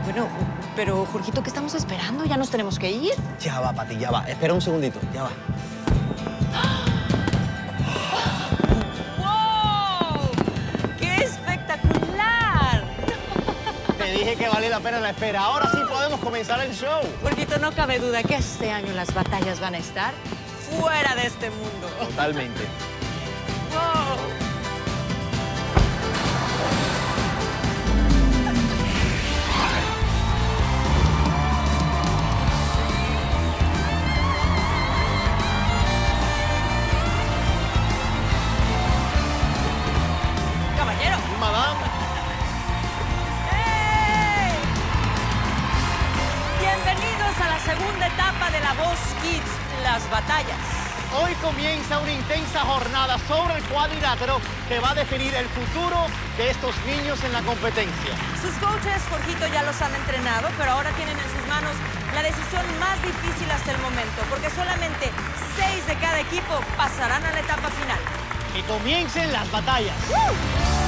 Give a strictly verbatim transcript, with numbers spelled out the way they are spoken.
Bueno, pero, Jorgito, ¿qué estamos esperando? ¿Ya nos tenemos que ir? Ya va, Pati, ya va. Espera un segundito, ya va. ¡Wow! ¡Qué espectacular! Te dije que vale la pena la espera. Ahora sí podemos comenzar el show. Jorgito, no cabe duda que este año las batallas van a estar fuera de este mundo. Totalmente. ¡Wow! Madame. ¡Hey! Bienvenidos a la segunda etapa de La Voz Kids, las batallas. Hoy comienza una intensa jornada sobre el cuadrilátero que va a definir el futuro de estos niños en la competencia. Sus coaches, Jorgito, ya los han entrenado, pero ahora tienen en sus manos la decisión más difícil hasta el momento, porque solamente seis de cada equipo pasarán a la etapa final. Que comiencen las batallas. ¡Uh!